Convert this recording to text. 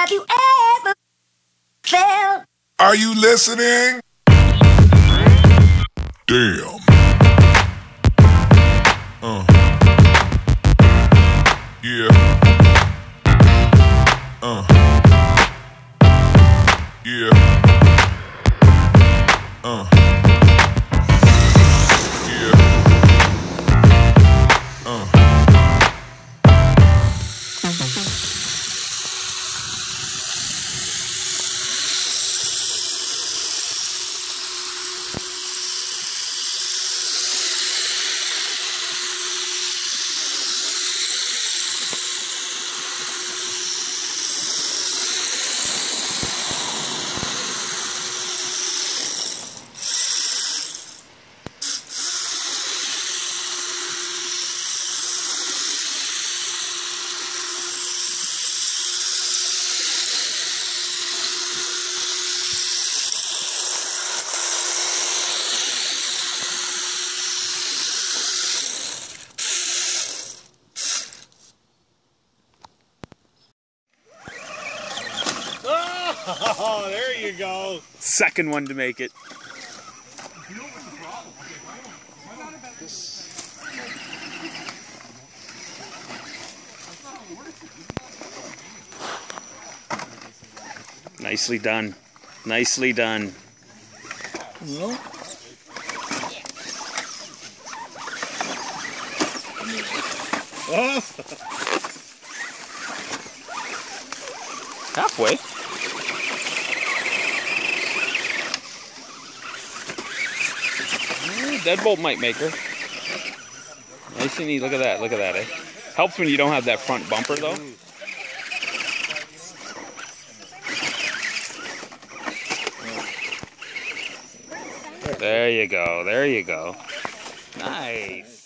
Have you ever felt? Are you listening? Damn. Yeah. Yeah. Oh, there you go. Second one to make it. Nicely done. Nicely done. No. Oh. Halfway. Deadbolt might make her. Nice and neat. Look at that. Look at that. Eh? Helps when you don't have that front bumper, though. There you go. There you go. Nice.